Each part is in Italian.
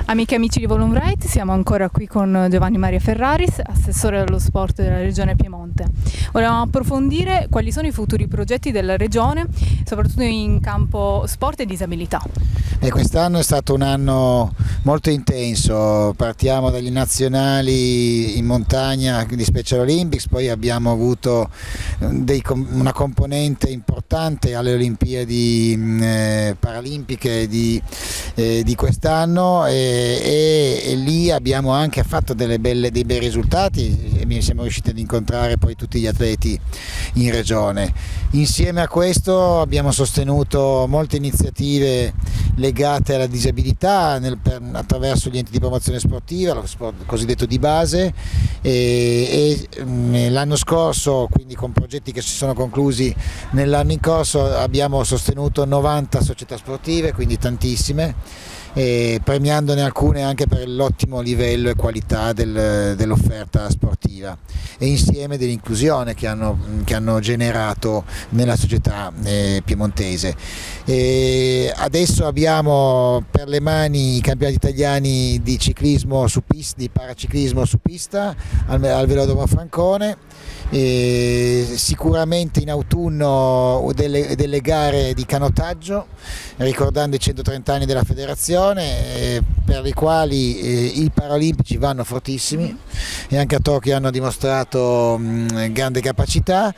Amiche e amici di Volum Right, siamo ancora qui con Giovanni Maria Ferraris, assessore dello sport della Regione Piemonte. Volevamo approfondire quali sono i futuri progetti della Regione, soprattutto in campo sport e disabilità. Quest'anno è stato un anno molto intenso, partiamo dagli nazionali in montagna di Special Olympics, poi abbiamo avuto una componente importante alle Olimpiadi Paralimpiche di quest'anno e lì abbiamo anche fatto dei bei risultati e siamo riusciti ad incontrare poi tutti gli atleti in regione. Insieme a questo abbiamo sostenuto molte iniziative legate alla disabilità attraverso gli enti di promozione sportiva, lo sport cosiddetto di base, e l'anno scorso, quindi con progetti che si sono conclusi nell'anno in corso, abbiamo sostenuto 90 società sportive, quindi tantissime, premiandone alcune anche per l'ottimo livello e qualità dell'offerta sportiva e insieme dell'inclusione che hanno generato nella società piemontese. Adesso abbiamo per le mani i campionati italiani di ciclismo su pista, di paraciclismo su pista al Velodromo Francone. Sicuramente in autunno delle gare di canottaggio, ricordando i 130 anni della federazione, per i quali i paralimpici vanno fortissimi e anche a Tokyo hanno dimostrato grande capacità.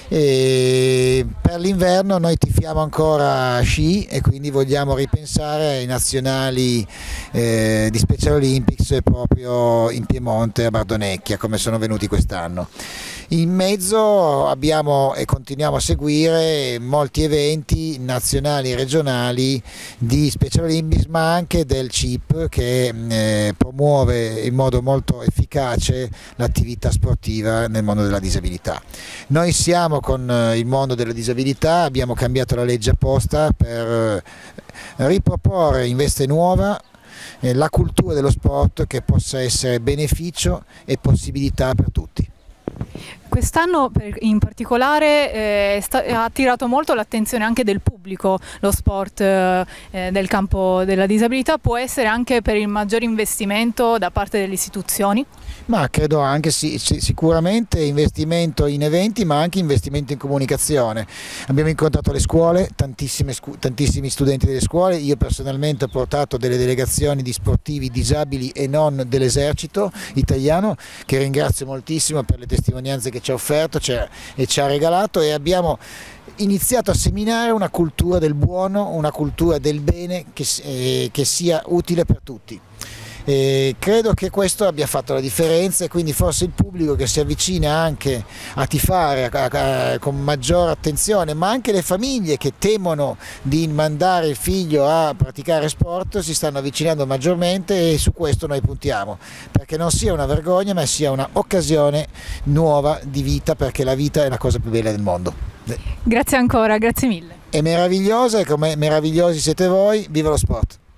Per l'inverno noi tifiamo ancora sci e quindi vogliamo ripensare ai nazionali di Special Olympics proprio in Piemonte, a Bardonecchia, come sono venuti quest'anno. In mezzo abbiamo e continuiamo a seguire molti eventi nazionali e regionali di Special Olympics, ma anche del CIP, che promuove in modo molto efficace l'attività sportiva nel mondo della disabilità. Noi siamo con il mondo della disabilità, abbiamo cambiato la legge apposta per riproporre in veste nuova la cultura dello sport, che possa essere beneficio e possibilità per tutti. Quest'anno in particolare ha attirato molto l'attenzione anche del pubblico. Lo sport del campo della disabilità può essere anche per il maggior investimento da parte delle istituzioni? Ma credo anche sicuramente investimento in eventi, ma anche investimento in comunicazione. Abbiamo incontrato le scuole, tantissimi studenti delle scuole. Io personalmente ho portato delle delegazioni di sportivi disabili e non dell'esercito italiano, che ringrazio moltissimo per le testimonianze che ci ha offerto e ci ha regalato, e abbiamo iniziato a seminare una cultura del buono, una cultura del bene che sia utile per tutti. Credo che questo abbia fatto la differenza, e quindi forse il pubblico che si avvicina anche a tifare con maggiore attenzione, ma anche le famiglie che temono di mandare il figlio a praticare sport, si stanno avvicinando maggiormente, e su questo noi puntiamo, perché non sia una vergogna ma sia un'occasione nuova di vita, perché la vita è la cosa più bella del mondo. Grazie ancora, grazie mille. È meravigliosa, e come meravigliosi siete voi. Viva lo sport!